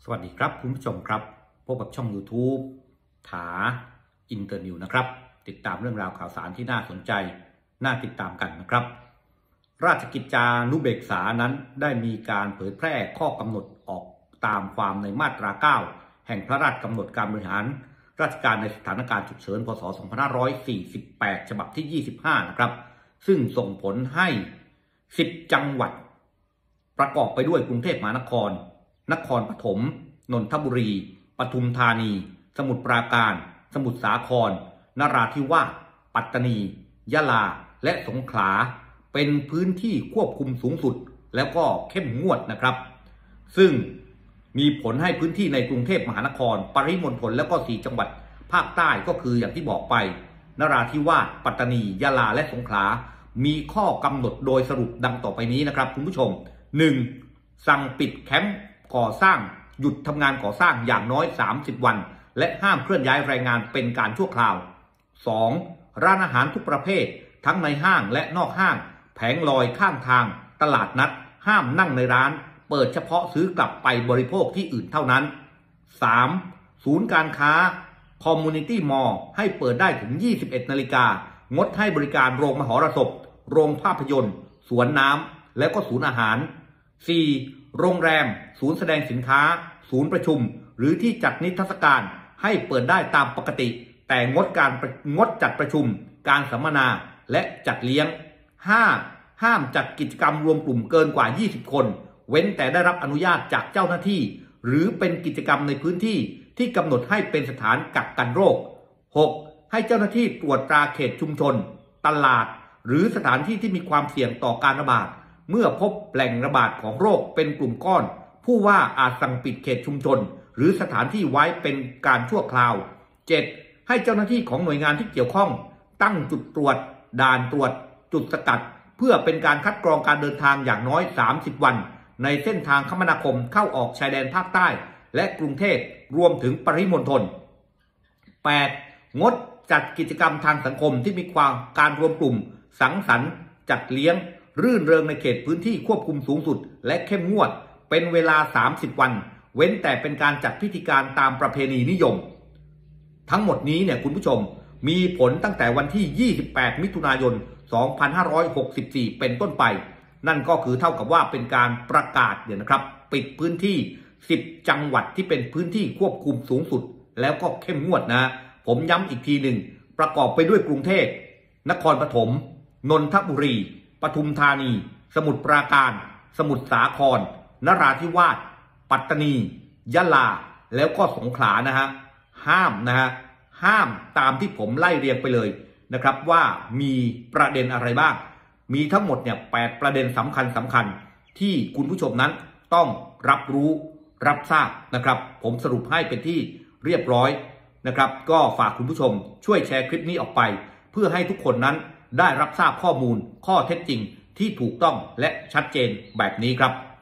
สวัสดีครับคุณผู้ชมครับพบกับช่อง YouTube ถาอินเตอร์นิวนะครับติดตามเรื่องราวข่าวสารที่น่าสนใจน่าติดตามกันนะครับราชกิจจานุเบกษานั้นได้มีการเผยแพร่ข้อกำหนดออกตามความในมาตรา 9 แห่งพระราชกำหนดการบริหารราชการในสถานการณ์ฉุกเฉินพ.ศ. 2548 ฉบับที่ 25 นะครับซึ่งส่งผลให้ 10 จังหวัดประกอบไปด้วยกรุงเทพมหานครนครปฐมนนทบุรีปทุมธานีสมุทรปราการสมุทรสาครนราธิวาสปัตตานียะลาและสงขลาเป็นพื้นที่ควบคุมสูงสุดแล้วก็เข้มงวดนะครับซึ่งมีผลให้พื้นที่ในกรุงเทพมหานครปริมณฑลแล้วก็4จังหวัดภาคใต้ก็คืออย่างที่บอกไปนราธิวาสปัตตานียะลาและสงขลามีข้อกำหนดโดยสรุปดังต่อไปนี้นะครับคุณผู้ชม 1. สั่งปิดแคมป์ก่อสร้างหยุดทำงานก่อสร้างอย่างน้อย30 วันและห้ามเคลื่อนย้ายแรงงานเป็นการชั่วคราว 2. ร้านอาหารทุกประเภททั้งในห้างและนอกห้างแผงลอยข้างทางตลาดนัดห้ามนั่งในร้านเปิดเฉพาะซื้อกลับไปบริโภคที่อื่นเท่านั้น 3. ศูนย์การค้าคอมมูนิตี้มอลล์ให้เปิดได้ถึง 21 นาฬิกางดให้บริการโรงมหรสพโรงภาพยนตร์สวนน้ำและก็ศูนย์อาหาร 4. โรงแรมศูนย์แสดงสินค้าศูนย์ประชุมหรือที่จัดนิทรรศการให้เปิดได้ตามปกติแต่งดจัดประชุมการสัมมนาและจัดเลี้ยง 5. ห้ามจัดกิจกรรมรวมกลุ่มเกินกว่า20 คนเว้นแต่ได้รับอนุญาตจากเจ้าหน้าที่หรือเป็นกิจกรรมในพื้นที่ที่กำหนดให้เป็นสถานกักกันโรค 6. ให้เจ้าหน้าที่ตรวจตราเขตชุมชนตลาดหรือสถานที่ที่มีความเสี่ยงต่อการระบาดเมื่อพบแหล่งระบาดของโรคเป็นกลุ่มก้อนผู้ว่าอาจสั่งปิดเขตชุมชนหรือสถานที่ไว้เป็นการชั่วคราว 7. ให้เจ้าหน้าที่ของหน่วยงานที่เกี่ยวข้องตั้งจุดตรวจด่านตรวจจุดสกัดเพื่อเป็นการคัดกรองการเดินทางอย่างน้อย30 วันในเส้นทางคมนาคมเข้าออกชายแดนภาคใต้และกรุงเทพรวมถึงปริมณฑล 8. งดจัดกิจกรรมทางสังคมที่มีความการรวมกลุ่มสังสรรค์จัดเลี้ยงรื่นเริงในเขตพื้นที่ควบคุมสูงสุดและเข้มงวดเป็นเวลา30 วันเว้นแต่เป็นการจัดพิธีการตามประเพณีนิยมทั้งหมดนี้เนี่ยคุณผู้ชมมีผลตั้งแต่วันที่28 มิถุนายน 2564 เป็นต้นไปนั่นก็คือเท่ากับว่าเป็นการประกาศเนี่ยนะครับปิดพื้นที่10 จังหวัดที่เป็นพื้นที่ควบคุมสูงสุดแล้วก็เข้มงวดนะผมย้ำอีกทีหนึ่งประกอบไปด้วยกรุงเทพนครปฐมนนทบุรีปทุมธานีสมุทรปราการสมุทรสาครนราธิวาสปัตตานียะลาแล้วก็สงขลานะฮะห้ามตามที่ผมไล่เรียงไปเลยนะครับว่ามีประเด็นอะไรบ้างมีทั้งหมดเนี่ย8ประเด็นสำคัญที่คุณผู้ชมนั้นต้องรับรู้รับทราบนะครับผมสรุปให้เป็นที่เรียบร้อยนะครับก็ฝากคุณผู้ชมช่วยแชร์คลิปนี้ออกไปเพื่อให้ทุกคนนั้นได้รับทราบข้อมูลข้อเท็จจริงที่ถูกต้องและชัดเจนแบบนี้ครับ